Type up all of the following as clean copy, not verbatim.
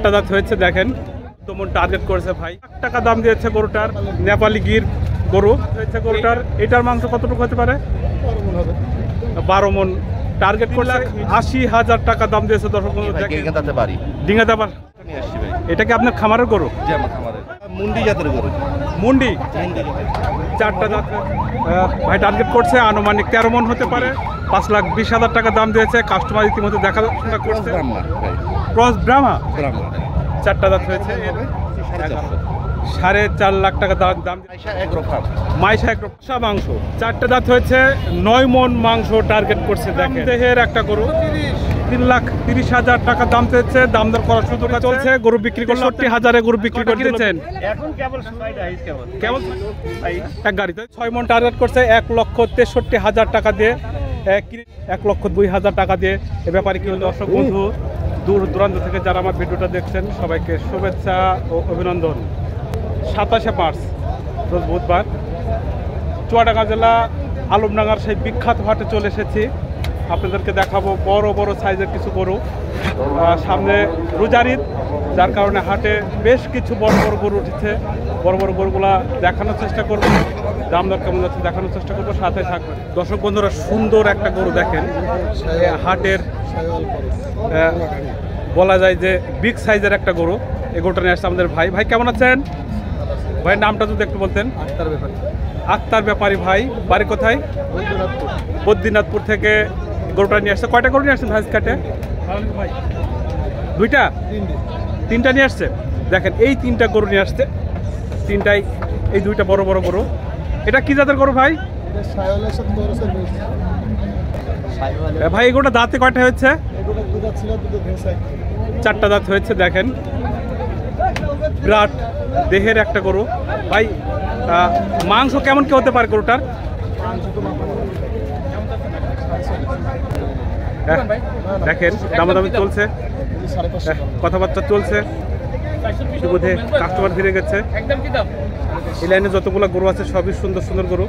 চারটা দাঁত হয়েছে দেখেন, তেমন টার্গেট করেছে ভাই। 1 টাকা দাম দিয়েছে গরুটার, নেপালি গির গরু হয়েছে গরুটার। এটার মাংস কতটুকু হতে পারে? 12 মন টার্গেট করছে। 80,000 টাকা দাম দিয়েছে। দর্শক ডিঙ্গাতে পারি। এটা কি আপনার খামারের গরু? মুন্ডি জাতের গরু। মুন্ডি চারটা দাঁত ভাই টার্গেট করছে আনুমানিক 13 মন হতে পারে। 5,20,000 টাকা দাম দিয়েছে। কাস্টমার ইতিমধ্যে দেখাশোনা করছে। ক্রস ব্রাহ্মা চারটা দাঁত হয়েছে। 4.5 লাখ টাকা দাম। মাইশা এক রকম মাংস। চারটা দাঁত হয়েছে। 9 মন মাংস টার্গেট করছে। দেখেন দেহের একটা গরু। 3,30,000 টাকা দাম চেয়েছে। দাম দর করার সুযোগ চলছে। গরু বিক্রি করে 60,000-এ গরু বিক্রি করে দিয়েছেন। কেবল এক গাড়িতে 6 মন টার্গেট করছে। 1,63,000 টাকা দিয়ে, 1,02,000 টাকা দিয়ে এ ব্যাপারে কি হলো? দর্শক বন্ধু দূর দূরান্ত থেকে যারা আমার ভিডিওটা দেখছেন সবাইকে শুভেচ্ছা ও অভিনন্দন। 27শে মার্চ রোজ বুধবার চুয়াডাঙ্গা জেলা আলমডাঙ্গার সেই বিখ্যাত হাটে চলে এসেছি। আপনাদেরকে দেখাবো বড় বড় সাইজের কিছু গরু। সামনে রোজার ঈদ, যার কারণে হাটে বেশ কিছু বড় বড় গরু উঠেছে। বড় বড় গরুগুলা দেখানোর চেষ্টা করবো, দাম দর কেমন যাচ্ছে দেখানোর চেষ্টা করবো, সাথে থাকবে। দর্শক বন্ধুরা সুন্দর একটা গরু দেখেন, হাটের বলা যায় যে বিগ সাইজের একটা গরু। এই গরুটা নিয়ে আসছে আমাদের ভাই। ভাই কেমন আছেন? ভাইয়ের নামটা যদি একটু বলতেন। আক্তার ব্যাপারী ভাই, বাড়ি কোথায়? বদ্রীনাথপুর থেকে গরুটা নিয়ে আসছে। কয়টা গরু নিয়ে আসছেন ভাই কাটে? দুইটা? তিনটা নিয়ে আসছে। দেখেন এই 3টা গরু নিয়ে আসছে। 3টাই এই 2টা বড় বড় গরু। এটা কি জাতের গরু ভাই? ভাই এই গরুটা দাঁতে কয়টা হয়েছে? 4টা দাঁত হয়েছে। দেখেন বিরাট দেহের একটা গরু। ভাই মাংস কেমন কি হতে পারে গরুটার? দেখেন দামাদামি চলছে, কথাবার্তা চলছে, ইতিমধ্যে কাস্টমার ফিরে গেছে। এই লাইনে যতগুলো গরু আছে সবই সুন্দর সুন্দর গরু।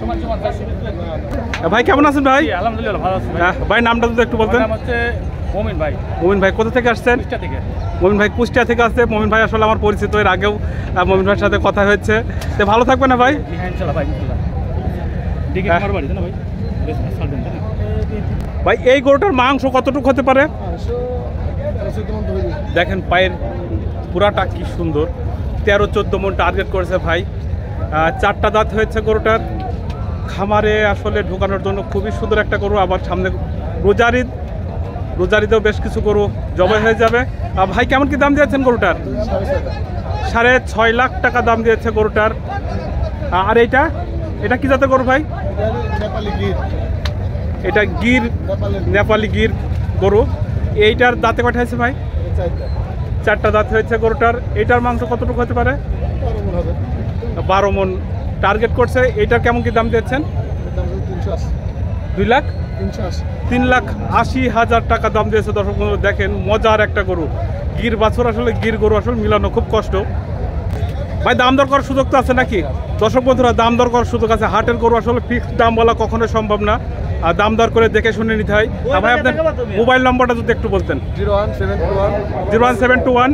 ভাই কেমন আছেন ভাই? আলহামদুলিল্লাহ ভালো আছি ভাই নামটা যদি একটু বলতেন। মমিন ভাই। মমিন ভাই কোথা থেকে আসছেন? মমিন ভাই কুষ্টিয়া থেকে আসছে। মমিন ভাই আসলে আমার পরিচিত, এর আগেও মমিন ভাইয়ের সাথে কথা হয়েছে। তো ভালো থাকবে না ভাই? ভাই এই গরুটার মাংস কতটুকু হতে পারে? দেখেন পায়ের পুরাটা কি সুন্দর। 13-14 মন টার্গেট করেছে ভাই। 4টা দাঁত হয়েছে গরুটার। খামারে আসলে ঢোকানোর জন্য খুবই সুন্দর একটা গরু। আবার সামনে রোজার ঈদ, রোজার ঈদেও বেশ কিছু গরু জবাই হয়ে যাবে। ভাই কেমন কি দাম দিয়েছেন গরুটার? 6.5 লাখ টাকা দাম দিয়েছে গরুটার। আর এটা কি জাতের গরু ভাই? এটা গির, নেপালি গির গরু। এইটার দাঁতে কয়টা হয়েছে ভাই? 4টা দাঁত হয়েছে গরুটার। এইটার মাংস কতটুকু হতে পারে? 12 মন টার্গেট করছে। এইটার কেমন কি দাম দিয়েছেন? 3,80,000 টাকা দাম দিয়েছে। দর্শক বন্ধু দেখেন মজার একটা গরু। গির বাছুর আসলে গির গরু আসলে মিলানো খুব কষ্ট। ভাই দাম দর করার সুযোগ তো আছে নাকি? দর্শক বন্ধুরা দাম দর করার সুযোগ আছে। হাটের গরু আসলে ফিক্সড দাম বলা কখনো সম্ভব না, আর দাম দর করে দেখে শুনে নিতে হয়। ভাই আপনার মোবাইল নম্বরটা যদি একটু বলতেন। 01721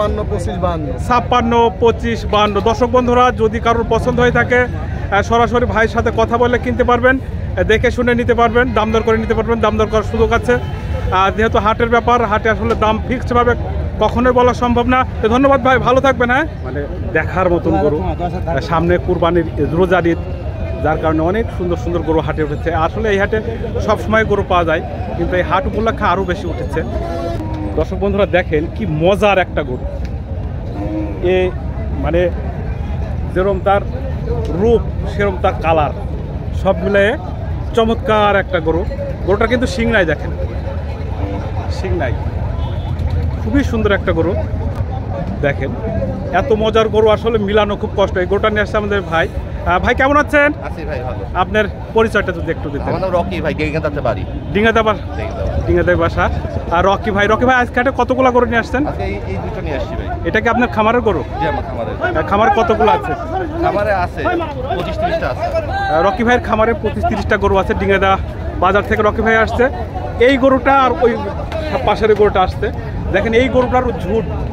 562552। দর্শক বন্ধুরা যদি কারোর পছন্দ হয়ে থাকে সরাসরি ভাইয়ের সাথে কথা বলে কিনতে পারবেন, দেখে শুনে নিতে পারবেন, দাম দর করে নিতে পারবেন। দাম দর করার সুযোগ আছে। যেহেতু হাটের ব্যাপার, হাটে আসলে দাম ফিক্সডভাবে কখনোই বলা সম্ভব না। তো ধন্যবাদ ভাই, ভালো থাকবেন। হ্যাঁ মানে দেখার মতন গরু। সামনে কুরবানির রোজার ঈদ, যার কারণে অনেক সুন্দর সুন্দর গরু হাটে উঠেছে। আসলে এই হাটে সবসময় গরু পাওয়া যায়, কিন্তু এই হাট উপলক্ষে আরও বেশি উঠেছে। দর্শক বন্ধুরা দেখেন কি মজার একটা গরু। এ মানে যেরকম তার রূপ সেরকম তার কালার, সব মিলে চমৎকার একটা গরু। গরুটা কিন্তু শিং নাই, দেখেন শিং নাই, খুবই সুন্দর একটা গরু। দেখেন এত মজার গরু আসলে মিলানো খুব কষ্ট। এই গরুটা নিয়ে আসছে আমাদের ভাই। ভাই কেমন আছেন? আপনার পরিচয়টা যদি একটু দিতেন। রকি ভাই, ডিঙ্গাতে বাসা। আর রকি ভাই আজকে কতগুলো গরু নিয়ে আসছেন? এই দুটো নিয়ে আসছি ভাই। এটা কি আপনার খামারের গরু? খামারে কতগুলো আছে? খামারে আছে 25-30টা আছে। রকি ভাইয়ের খামারে 25-30টা গরু আছে। ডিঙ্গাদা বাজার থেকে রকি ভাই আসছে। এই গরুটা আর ওই পাশের গরুটা আসছে। দেখেন এই গরুটার ঝুট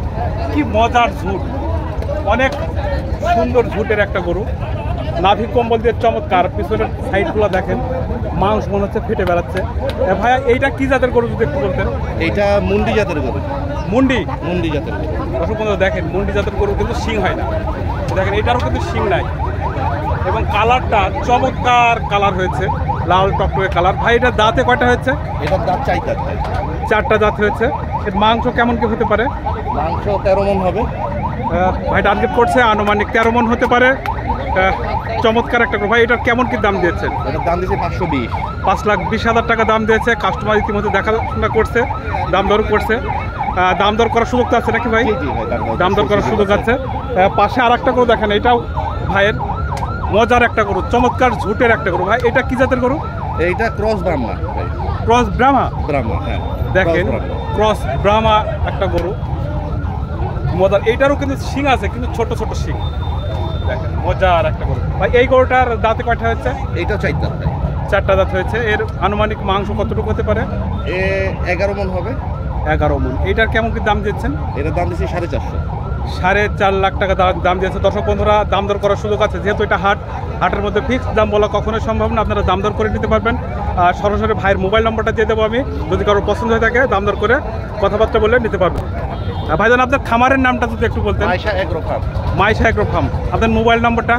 কি মজার ঝুট, অনেক সুন্দর ঝুটের একটা গরু, নাভি কম্বল দিয়ে চমৎকার, পিছনের সাইডগুলো দেখেন, মাংস মনে হচ্ছে ফেটে বেড়াচ্ছে। ভাইয়া এইটা কি জাতের গরু যদি একটু বলতেন? এইটা মুন্ডি জাতের গরু। মুন্ডি মুন্ডি জাতের গরু। দর্শক বন্ধুরা দেখেন, মুন্ডি জাতের গরু কিন্তু শিং হয় না, দেখেন এটারও কিন্তু শিং নাই, এবং কালারটা চমৎকার কালার হয়েছে, লাল টকটকে কালার। ভাই এটা দাঁতে কয়টা হয়েছে? এটার দাঁত চাইতে চারটা দাঁত হয়েছে। এর মাংস কেমন কি হতে পারে? মাংস 13 মণ হবে। ভাই টার্গেট করছে আনুমানিক 13 মণ হতে পারে। চমৎকার একটা গরু। ভাই এটার কেমন কি দাম দিয়েছেন? এটার দাম দিয়েছে 520। 5,20,000 টাকা দাম দিয়েছে। কাস্টমার ইতিমধ্যে দেখাশোনা করছে, দাম দর করছে। দাম দর করার সুযোগ তো আছে নাকি ভাই? দাম দর করার সুযোগ আছে। পাশে আর একটা গরু দেখেন, এটাও ভাইয়ের মজার একটা গরু, চমৎকার ঝুটের একটা গরু। ভাই এটা কি জাতের গরু? এইটা ক্রস ব্রাহ্মা। ক্রস ব্রাহ্মা। ব্রাহ্মা, হ্যাঁ দেখেন ক্রস ব্রাহ্মা একটা গরু, মজার। এইটারও কিন্তু শিং আছে, কিন্তু ছোট ছোট শিং, দেখেন মজার একটা গরু। ভাই এই গরুটার দাঁতে কয়টা হয়েছে? এইটাও চাইতে চারটা দাঁত হয়েছে। এর আনুমানিক মাংস কতটুকু হতে পারে? 11 মণ হবে। 11 মণ। এইটার কেমন কি দাম দিচ্ছেন? এটার দাম দিয়েছে 450। 4.5 লাখ টাকা দাম দিয়েছে। দর্শক বন্ধুরা দাম দর করার সুযোগ আছে, যেহেতু এটা হাটের মধ্যে ফিক্সড দাম বলা কখনোই সম্ভব না, আপনারা দাম দর করে নিতে পারবেন। আর সরাসরি ভাইয়ের মোবাইল নম্বরটা দিয়ে দেবো আমি, যদি কারোর পছন্দ হয়ে থাকে দাম দর করে কথাবার্তা বলে নিতে পারবেন। ভাইজান আপনার খামারের নামটা যদি একটু বলতেন? Maisha agro farm. Maisha agro farm. আপনার মোবাইল নম্বরটা?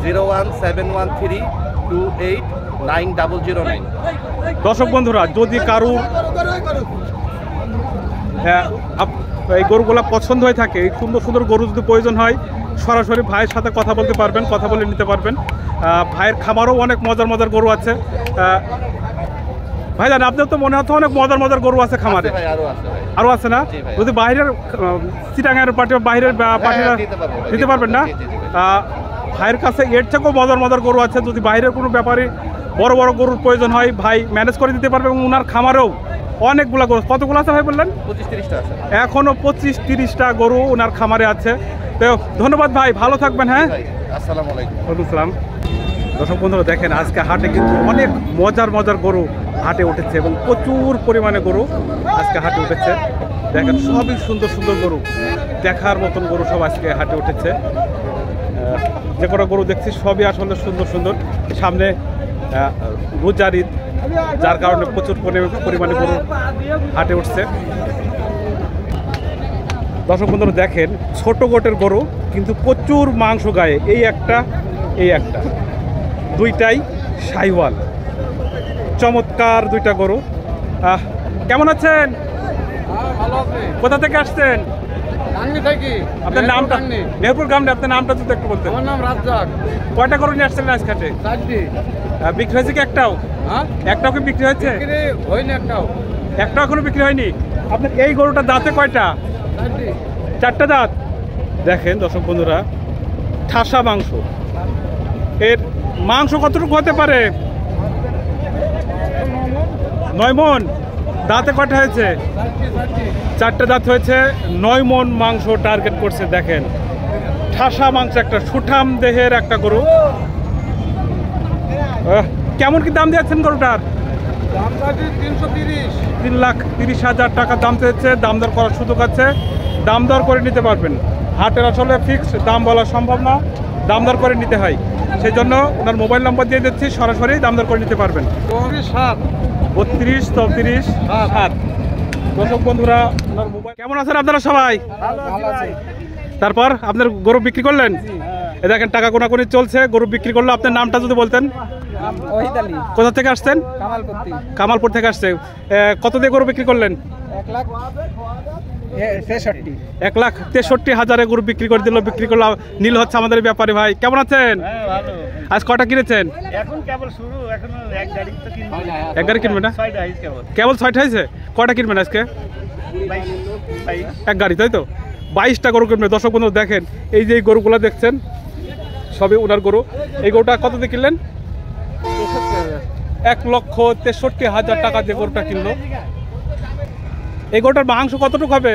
01713289009। দর্শক বন্ধুরা যদি কারুর এই গরুগুলো পছন্দ হয়ে থাকে, এই সুন্দর সুন্দর গরু যদি প্রয়োজন হয়, সরাসরি ভাইয়ের সাথে কথা বলতে পারবেন, কথা বলে নিতে পারবেন। ভাইয়ের খামারও অনেক মজার মজার গরু আছে। ভাই জান আপনার তো মনে হচ্ছে অনেক মজার মজার গরু আছে খামারে? আরও আছে না? যদি বাইরের চিটাঙ্গের পার্টি, বাইরের পার্টিরা দিতে পারবেন না? ভাইয়ের কাছে এর থেকেও মজার মজার গরু আছে। যদি বাইরের কোনো ব্যাপারে বড় বড় গরুর প্রয়োজন হয়, ভাই ম্যানেজ করে দিতে পারবে। এবং ওনার খামারেও অনেকগুলো গরু, কতগুলো আছে ভাই বললেন? 25-30টা আছে। এখনো 25-30টা গরু ওনার খামারে আছে। তো ধন্যবাদ ভাই, ভালো থাকবেন। হ্যাঁ, আসসালামু আলাইকুম। ওয়ালাইকুম আসসালাম। দর্শক বন্ধুরা দেখেন, আজকে হাটে কিন্তু অনেক মজার মজার গরু হাটে উঠেছে, এবং প্রচুর পরিমাণে গরু আজকে হাটে উঠেছে। দেখেন সবই সুন্দর সুন্দর গরু, দেখার মতন গরু সব আজকে হাটে উঠেছে। যে কটা গরু দেখছি সবই আসলে সুন্দর সুন্দর। সামনে রোজার ঈদ, যার কারণে প্রচুর পরিমাণে গরু হাটে উঠছে। দর্শক বন্ধুরা দেখেন, ছোট গোটের গরু কিন্তু প্রচুর মাংস গায়ে। এই একটা, এই একটা, দুইটাই শাহিওয়াল, চমৎকার দুইটা গরু। কেমন আছেন? কোথা থেকে আসছেন? আপনার নামটা? মেহেরপুর গ্রামে। আপনার নামটা যদি একটু বলতেন? আমার নাম রাজ্জাক। কয়টা গরু নিয়ে আসছিলেন আজ ঘাটে? 4টি। বিক্রি হয়েছে কি একটাও? একটাও কি বিক্রি হয়েছে? হয়নি একটাও। একটাও এখনো বিক্রি হয়নি। আপনার এই গরুটা দাঁতে কয়টা? 4টি। 4টা দাঁত। দেখেন দর্শক বন্ধুরা, ঠাসা মাংস। এর মাংস কতটুকু হতে পারে? 9 মণ। দাঁতে কয়টা হয়েছে? 4টা দাঁত হয়েছে। 9 মণ মাংস টার্গেট করছে। দেখেন ঠাসা মাংস, একটা সুঠাম দেহের একটা গরু। কেমন কি দাম দিয়েছেন গরুটার? 3,30,000 টাকা দাম চেয়েছে। দাম দর করার সুযোগ আছে, দাম দর করে নিতে পারবেন। হাটের আসলে ফিক্সড দাম বলা সম্ভব না, দাম দর করে নিতে হয়। সেই জন্য ওনার মোবাইল নম্বর দিয়ে দিচ্ছি, সরাসরি দাম দর করে নিতে পারবেন। 32 34 7। দর্শক বন্ধুরা ওনার মোবাইল। কেমন আছেন আপনারা সবাই? তারপর আপনার গরু বিক্রি করলেন? এ দেখেন টাকা কোনাকুনি চলছে, গরু বিক্রি করলো। আপনার নামটা যদি বলতেন? কোথা থেকে আসছেন? কামালপুর থেকে আসছে। কত দিয়ে গরু বিক্রি করলেন? 1,63,000 গরু বিক্রি করে দিল। বিক্রি করলো, নীল হচ্ছে আমাদের ব্যাপারে। ভাই কেমন আছেন? আজ কটা কিনেছেন? এক গাড়ি কিনবেন না? কেবল 6টা হয়েছে। কয়টা কিনবেন আজকে? এক গাড়ি, তাই তো? 22টা গরু কিনবেন। দর্শক বন্ধু দেখেন, এই যে গরুগুলো দেখছেন সবই ওনার গরু। এই গরুটা কত দিয়ে কিনলেন? 1,63,000 টাকা দিয়ে গরুটা কিনলো। এই গরুটার মাংস কতটুকু হবে?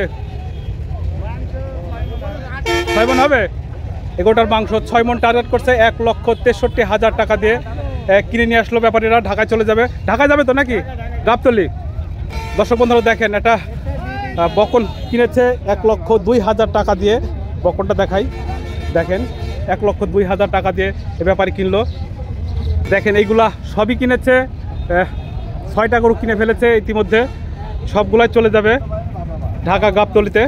6 মণ হবে। এই গরুটার মাংস 6 মণ টার্গেট করছে। 1,63,000 টাকা দিয়ে কিনে নিয়ে আসলো ব্যাপারীরা। ঢাকায় চলে যাবে। ঢাকায় যাবে তো নাকি? গাবতলি। দর্শক বন্ধুরা দেখেন, এটা বকন কিনেছে 1,02,000 টাকা দিয়ে। বকনটা দেখাই, দেখেন 1,02,000 টাকা দিয়ে এ ব্যাপারে কিনলো। দেখেন এইগুলা সবই কিনেছে, 6টা গরু কিনে ফেলেছে ইতিমধ্যে, সবগুলাই চলে যাবে ঢাকা গাবতলিতে।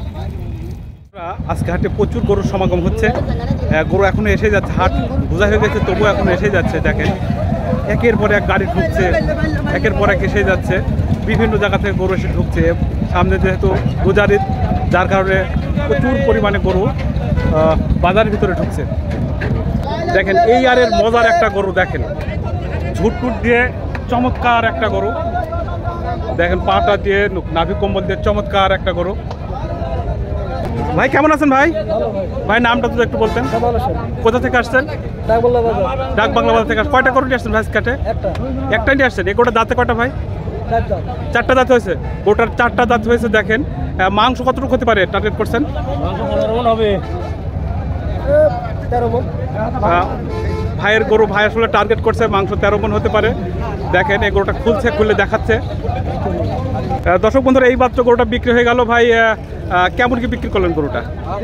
আজকে হাটে প্রচুর গরুর সমাগম হচ্ছে, গরু এখনো এসে যাচ্ছে, হাট বোঝা হয়ে গেছে তবুও এখন এসে যাচ্ছে। দেখেন একের পর এক গাড়ি ঢুকছে, একের পর এক এসে যাচ্ছে, বিভিন্ন জায়গা থেকে গরু এসে ঢুকছে। সামনে যেহেতু রোজার ঈদ, যার কারণে প্রচুর পরিমাণে গরু বাজারের ভিতরে ঢুকছে। দেখেন এই আরের মজার একটা গরু, দেখেন ঝুটটুট দিয়ে চমৎকার একটা গরু, দেখেন পাটা দিয়ে নাভি কম্বল দিয়ে চমৎকার একটা গরু। ভাই কেমন আছেন ভাই? ভাই নামটা তো একটু বলতেন, কোথা থেকে আসছেন? ডাক বাংলা বাজার থেকে। কয়টা গরু নিয়ে আসছেন ভাই কাটে? একটাই নিয়ে আসছেন। এই গোটা দাঁতে কয়টা ভাই? 4টা দাঁত হয়েছে, গোটার 4টা দাঁত হয়েছে। দেখেন মাংস কতটুকু হতে পারে টার্গেট করছেন? ভাইয়ের গরু, ভাই আসলে টার্গেট করছে মাংস 13 মণ হতে পারে। দেখেন এই গরুটা খুলছে, খুলে দেখাচ্ছে। দর্শক বন্ধুরা এই মাত্র গরুটা বিক্রি হয়ে গেল। ভাই কেমন কি বিক্রি করলেন গরুটা?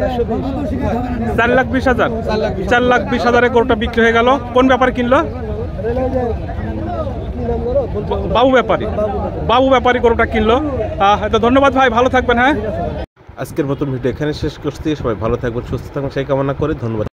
4,20,000। 4,20,000 গরুটা বিক্রি হয়ে গেল। কোন ব্যাপারে কিনলো? বাবু ব্যাপারী। বাবু ব্যাপারী গরুটা কিনলো। তো ধন্যবাদ ভাই, ভালো থাকবেন। হ্যাঁ, আজকের মতন ভিডিও এখানে শেষ করছি। সবাই ভালো থাকবেন, সুস্থ থাকবেন সেই কামনা করে ধন্যবাদ।